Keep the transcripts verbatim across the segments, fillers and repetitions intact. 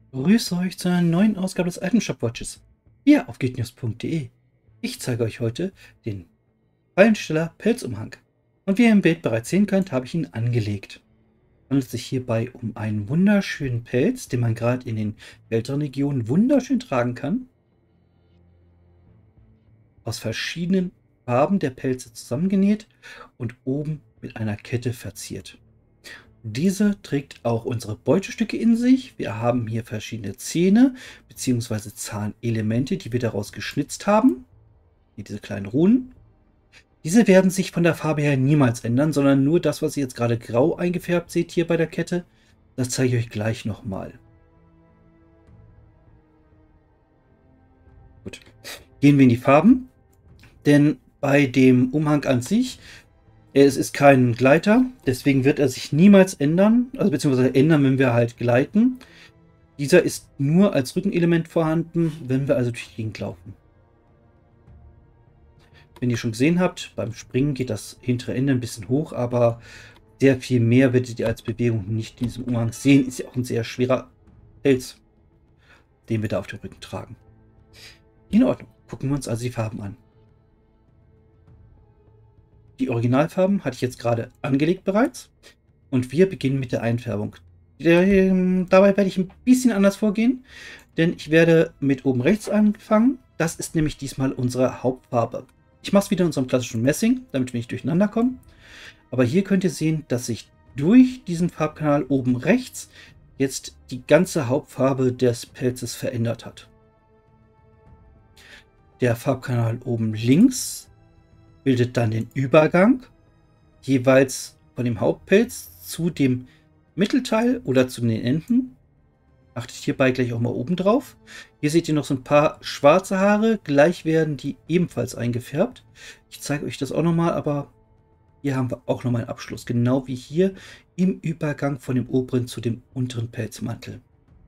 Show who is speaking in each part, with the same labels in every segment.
Speaker 1: Grüße euch zu einer neuen Ausgabe des Item Shop Watches hier auf geeknews punkt de. Ich zeige euch heute den Fallensteller Pelzumhang. Und wie ihr im Bild bereits sehen könnt, habe ich ihn angelegt. Es handelt sich hierbei um einen wunderschönen Pelz, den man gerade in den kälteren Regionen wunderschön tragen kann. Aus verschiedenen Farben der Pelze zusammengenäht und oben mit einer Kette verziert. Diese trägt auch unsere Beutestücke in sich. Wir haben hier verschiedene Zähne bzw. Zahnelemente, die wir daraus geschnitzt haben. Hier diese kleinen Runen. Diese werden sich von der Farbe her niemals ändern, sondern nur das, was ihr jetzt gerade grau eingefärbt seht hier bei der Kette, das zeige ich euch gleich nochmal. Gut, gehen wir in die Farben, denn bei dem Umhang an sich, es ist kein Gleiter, deswegen wird er sich niemals ändern, also beziehungsweise ändern, wenn wir halt gleiten. Dieser ist nur als Rückenelement vorhanden, wenn wir also durch die Gegend laufen. Wenn ihr schon gesehen habt, beim Springen geht das hintere Ende ein bisschen hoch, aber sehr viel mehr werdet ihr als Bewegung nicht in diesem Umhang sehen. Ist ja auch ein sehr schwerer Pelz, den wir da auf dem Rücken tragen. In Ordnung, gucken wir uns also die Farben an. Die Originalfarben hatte ich jetzt gerade angelegt bereits und wir beginnen mit der Einfärbung. Ähm, dabei werde ich ein bisschen anders vorgehen, denn ich werde mit oben rechts anfangen. Das ist nämlich diesmal unsere Hauptfarbe. Ich mache es wieder in unserem klassischen Messing, damit wir nicht durcheinander kommen. Aber hier könnt ihr sehen, dass sich durch diesen Farbkanal oben rechts jetzt die ganze Hauptfarbe des Pelzes verändert hat. Der Farbkanal oben links bildet dann den Übergang, jeweils von dem Hauptpelz zu dem Mittelteil oder zu den Enden. Achtet hierbei gleich auch mal oben drauf. Hier seht ihr noch so ein paar schwarze Haare, gleich werden die ebenfalls eingefärbt. Ich zeige euch das auch nochmal, aber hier haben wir auch nochmal einen Abschluss, genau wie hier im Übergang von dem oberen zu dem unteren Pelzmantel.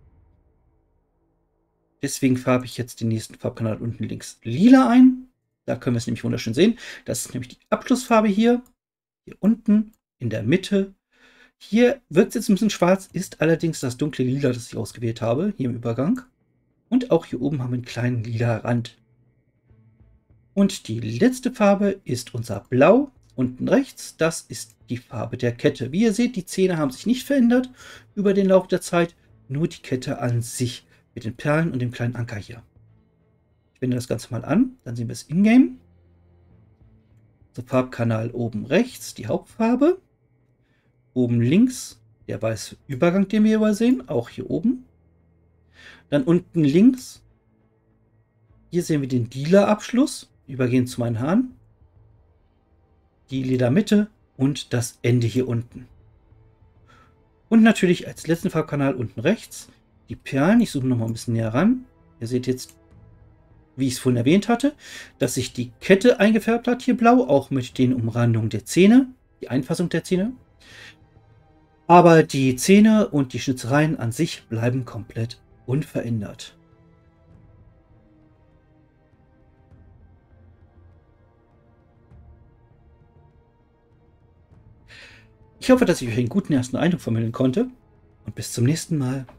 Speaker 1: Deswegen färbe ich jetzt den nächsten Farbkanal unten links lila ein. Da können wir es nämlich wunderschön sehen. Das ist nämlich die Abschlussfarbe hier. Hier unten in der Mitte. Hier wirkt es jetzt ein bisschen schwarz, ist allerdings das dunkle Lila, das ich ausgewählt habe, hier im Übergang. Und auch hier oben haben wir einen kleinen lila Rand. Und die letzte Farbe ist unser Blau. Unten rechts, das ist die Farbe der Kette. Wie ihr seht, die Zähne haben sich nicht verändert über den Lauf der Zeit, nur die Kette an sich mit den Perlen und dem kleinen Anker hier. Ich wende das Ganze mal an, dann sehen wir es in-game. So, Farbkanal oben rechts, die Hauptfarbe. Oben links der weiße Übergang, den wir übersehen, auch hier oben. Dann unten links, hier sehen wir den Lila-Abschluss, übergehend zu meinen Haaren. Die lila Mitte und das Ende hier unten. Und natürlich als letzten Farbkanal unten rechts die Perlen. Ich zoome noch mal ein bisschen näher ran. Ihr seht jetzt, wie ich es vorhin erwähnt hatte, dass sich die Kette eingefärbt hat, hier blau, auch mit den Umrandungen der Zähne, die Einfassung der Zähne. Aber die Zähne und die Schnitzereien an sich bleiben komplett unverändert. Ich hoffe, dass ich euch einen guten ersten Eindruck vermitteln konnte und bis zum nächsten Mal.